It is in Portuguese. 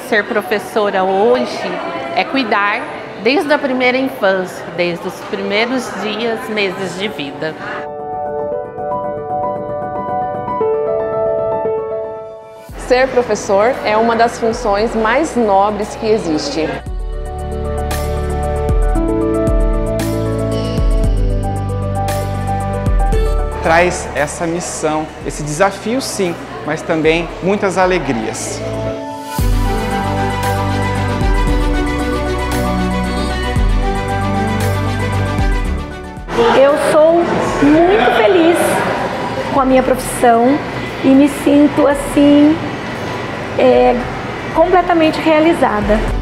ser professora hoje é cuidar desde a primeira infância, desde os primeiros dias, meses de vida. Ser professor é uma das funções mais nobres que existe. Traz essa missão, esse desafio sim, mas também muitas alegrias. Eu sou muito feliz com a minha profissão e me sinto assim, completamente realizada.